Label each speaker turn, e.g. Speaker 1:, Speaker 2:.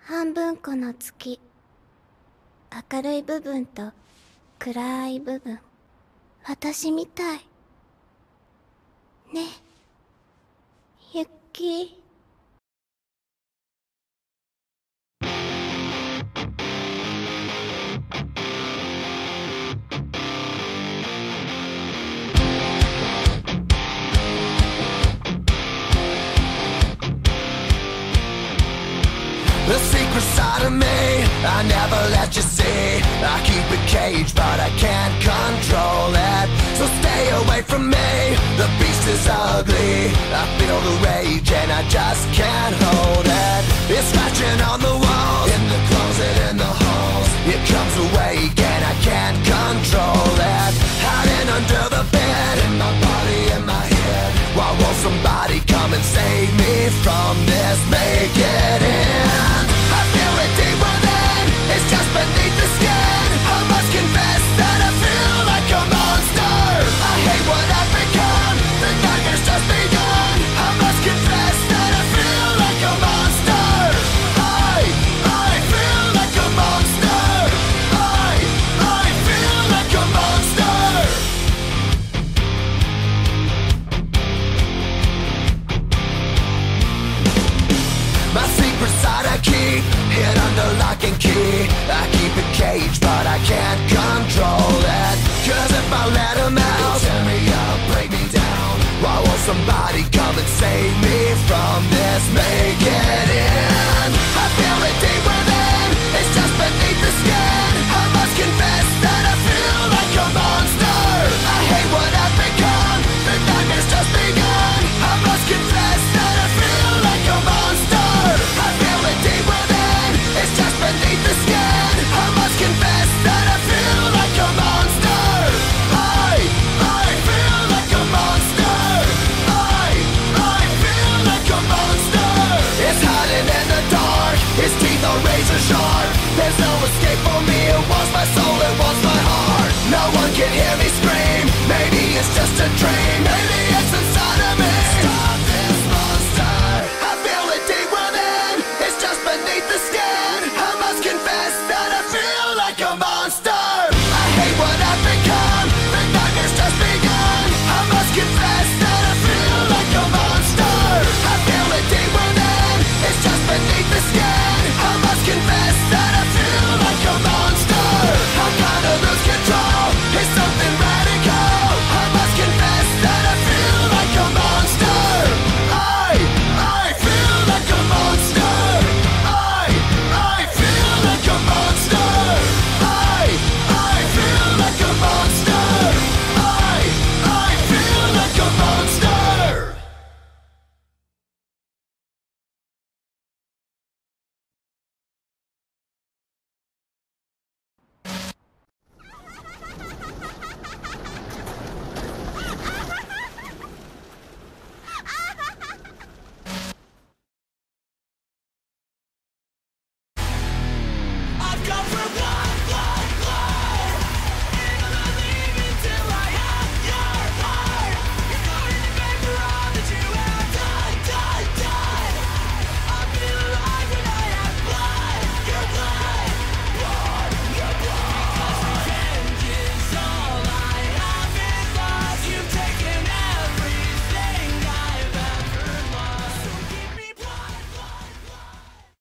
Speaker 1: 半分この月、明るい部分と暗い部分、私みたいね、ユキ。
Speaker 2: The secret side of me, I never let you see. I keep it caged, but I can't control it. So stay away from me, the beast is ugly. I feel the rage and I just can't hold it. It's scratching on the walls, in the closet, in the halls. It comes awake and I can't control it. Hiding under the bed, in my body, in my head. Why won't somebody come and save me from this? Make it end. I feel it deep within, it's just beneath the skin. I must confess that I feel like a monster. I hate what I've become, the nightmare's just begun. I must confess that I feel like a monster. I feel like a monster. I feel like a monster. My secret side I keep hid under lock and key. I keep it caged, but I can't control it. Cause if I let him out, tear me up, break me down. Why won't somebody come and save me from this? Make it end. I feel it deep within, it's just beneath the skin. I must confess that I feel like a monster. I hate what I've become, the nightmare's just begun. I must confess that I feel like a monster. I feel it deep within, it's just beneath the skin. I must confess that I feel like a monster. I feel like a monster. I feel like a monster. It's hiding in the dark, its teeth are razor sharp. There's no escape for me, it wants my soul, it wants my heart. No one can hear me scream, maybe it's just a dream. Maybe